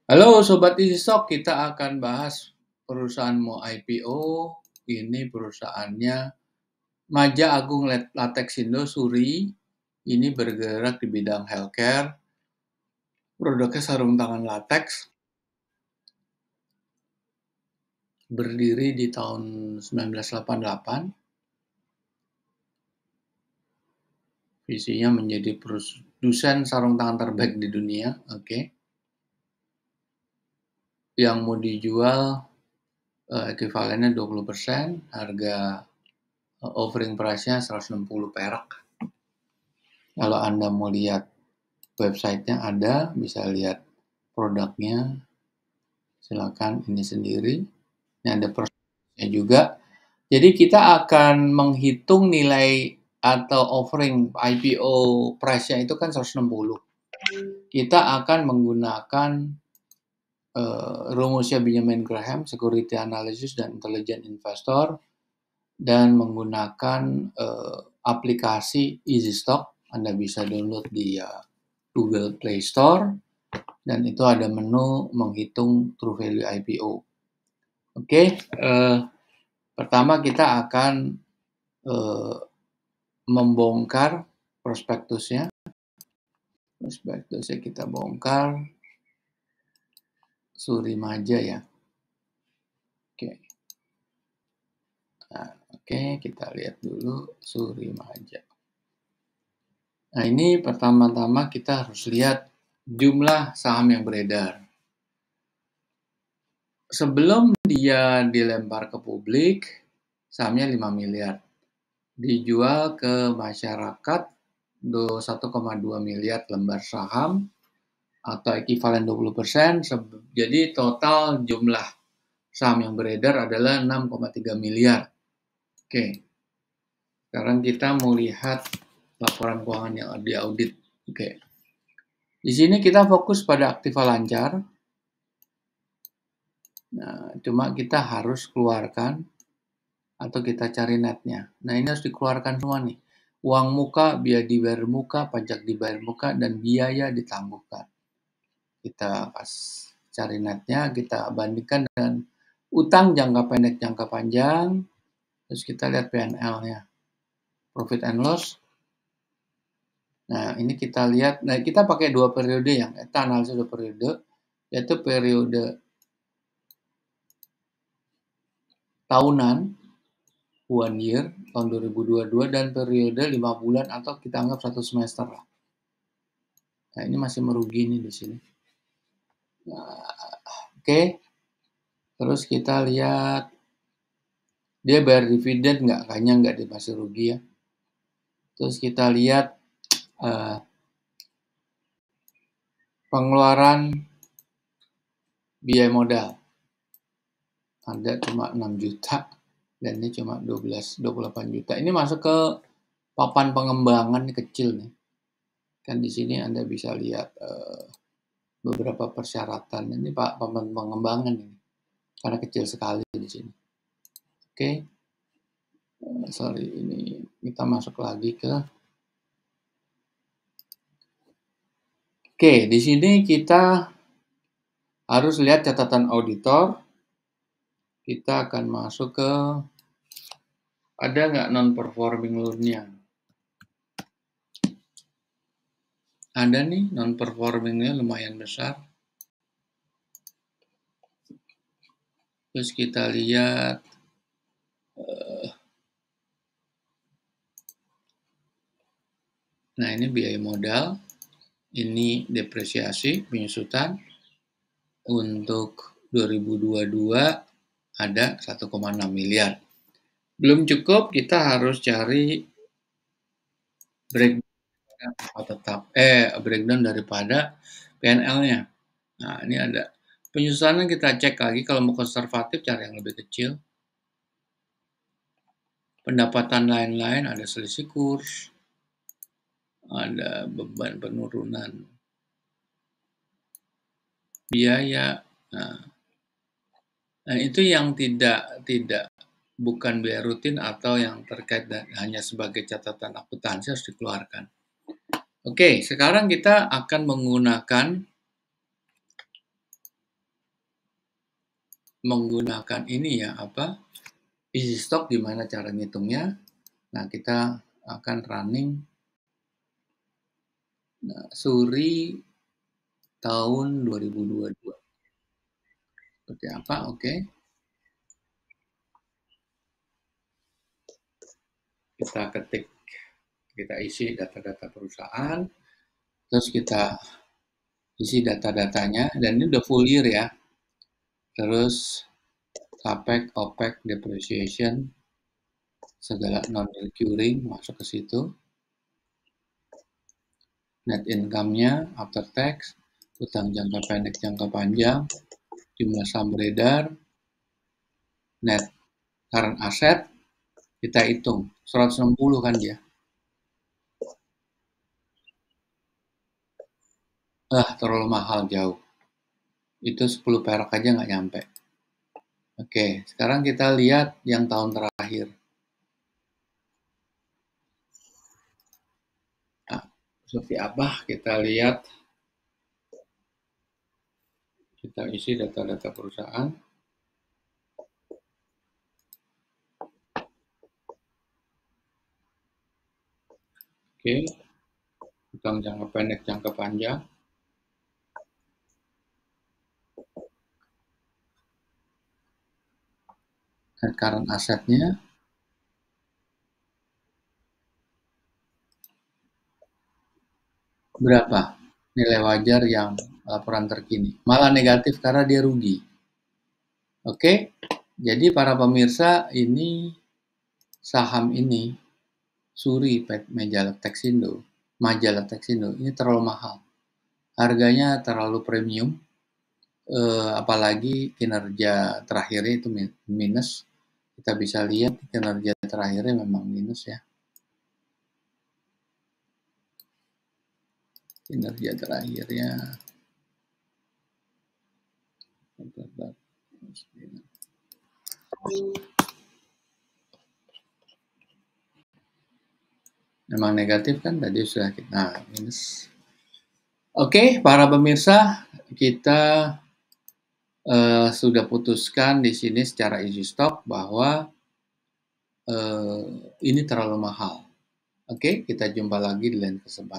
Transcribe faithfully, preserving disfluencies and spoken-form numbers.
Halo Sobat Easy Stock, kita akan bahas perusahaan mau I P O. Ini perusahaannya Maja Agung Latexindo Suri. Ini bergerak di bidang healthcare. Produknya sarung tangan latex. Berdiri di tahun seribu sembilan ratus delapan puluh delapan. Visinya menjadi produsen sarung tangan terbaik di dunia. Oke. Okay. Yang mau dijual uh, ekivalennya dua puluh persen, harga uh, offering price-nya seratus enam puluh perak. Kalau Anda mau lihat websitenya ada, bisa lihat produknya, silakan ini sendiri. Ini ada prosesnya juga. Jadi kita akan menghitung nilai atau offering I P O price-nya itu kan seratus enam puluh. Kita akan menggunakan uh, rumusnya Benjamin Graham, Security Analysis dan Intelligent Investor, dan menggunakan uh, aplikasi Easy Stock. Anda bisa download di uh, Google Play Store, dan itu ada menu menghitung true value I P O. Oke, okay, uh, pertama kita akan uh, membongkar prospektusnya. Prospektusnya kita bongkar. Suri Maja ya. Oke. Okay. Nah, oke, okay, kita lihat dulu Suri Maja. Nah, ini pertama-tama kita harus lihat jumlah saham yang beredar. Sebelum dia dilempar ke publik, sahamnya lima miliar. Dijual ke masyarakat satu koma dua miliar lembar saham atau ekivalen dua puluh persen. Jadi total jumlah saham yang beredar adalah enam koma tiga miliar. Oke. Sekarang kita mau lihat laporan keuangan yang diaudit. Oke. Di sini kita fokus pada aktiva lancar. Nah, cuma kita harus keluarkan atau kita cari netnya. Nah, ini harus dikeluarkan semua nih. Uang muka, biaya dibayar muka, pajak dibayar muka, dan biaya ditangguhkan. Kita pas cari netnya, kita bandingkan dengan utang jangka pendek, jangka panjang. Terus kita lihat P and L-nya. Profit and loss. Nah, ini kita lihat. Nah, kita pakai dua periode yang kita analisis dua periode, yaitu periode tahunan, one year, tahun dua ribu dua puluh dua, dan periode lima bulan atau kita anggap satu semester lah. Nah, ini masih merugi nih di sini. Nah, oke. Okay. Terus kita lihat dia bayar dividen nggak? Kayaknya nggak, dia masih rugi ya. Terus kita lihat uh, pengeluaran biaya modal. Ada cuma enam juta dan ini cuma dua belas, dua puluh delapan juta. Ini masuk ke papan pengembangan, ini kecil nih. Kan di sini Anda bisa lihat uh, beberapa persyaratan. Ini Pak papan pengembangan ini. Karena kecil sekali di sini. Oke. Okay. Uh, sorry, ini kita masuk lagi ke Oke, okay, di sini kita harus lihat catatan auditor. Kita akan masuk ke ada nggak non-performing loan-nya. Ada nih non-performing-nya lumayan besar. Terus kita lihat uh, nah ini biaya modal, ini depresiasi, penyusutan. Untuk dua ribu dua puluh dua ada satu koma enam miliar. Belum cukup, kita harus cari breakdown tetap eh breakdown daripada P and L-nya. Nah, ini ada penyusunan, kita cek lagi. Kalau mau konservatif cari yang lebih kecil. Pendapatan lain-lain ada selisih kurs, ada beban penurunan biaya. Nah, nah itu yang tidak tidak bukan biaya rutin atau yang terkait dan hanya sebagai catatan akuntansi harus dikeluarkan. Oke, sekarang kita akan menggunakan menggunakan ini ya, apa, easy stock gimana cara ngitungnya. Nah, kita akan running nah, Suri tahun dua ribu dua puluh dua. Seperti apa? Oke. Okay. Kita ketik, kita isi data-data perusahaan, terus kita isi data-datanya, dan ini udah full year ya. Terus capex, opex, depreciation, segala non-recurring masuk ke situ. Net income-nya, after tax, utang jangka pendek, jangka panjang, jumlah saham beredar, net current asset, kita hitung. seratus enam puluh kan dia. Ah, terlalu mahal jauh. Itu sepuluh perak aja nggak nyampe. Oke, sekarang kita lihat yang tahun terakhir. Nah, seperti apa? Kita lihat. Kita isi data-data perusahaan. Oke, utang jangka pendek, jangka panjang. Dan current asetnya berapa? Nilai wajar yang laporan terkini. Malah negatif karena dia rugi. Oke, jadi para pemirsa, ini saham ini, Suri Majalah Texindo, Majalah Texindo, ini terlalu mahal. Harganya terlalu premium, eh, apalagi kinerja terakhirnya itu minus. Kita bisa lihat kinerja terakhirnya memang minus ya. Kinerja terakhirnya memang negatif kan tadi sudah kita nah, minus. Oke, para pemirsa, kita uh, sudah putuskan di sini secara easy stock bahwa uh, ini terlalu mahal. Oke, kita jumpa lagi di lain kesempatan.